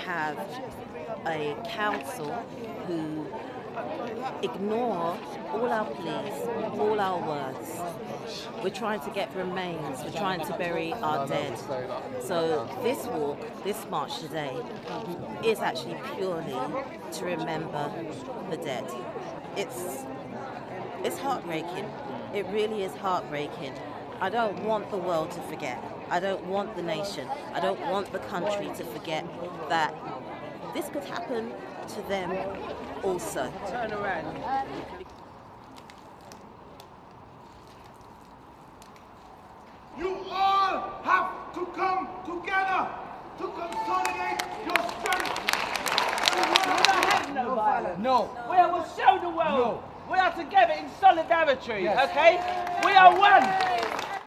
have a council who ignore all our pleas, all our words. We're trying to get remains, we're trying to bury our dead. So this walk, this march today, is actually purely to remember the dead. It's heartbreaking. It really is heartbreaking. I don't want the world to forget. I don't want the nation, I don't want the country to forget that this could happen to them also. Turn around. You all have to come together to consolidate your strength. We don't have no violence. No. We will show the world. No. We are together in solidarity, Yes. okay? We are one.